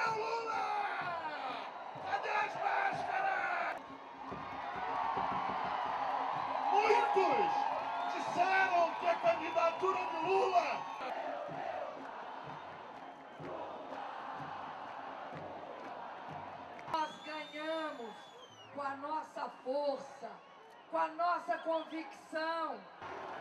o Lula? Cadê as máscaras? Muitos disseram que a candidatura de Lula nós ganhamos com a nossa força, com a nossa convicção.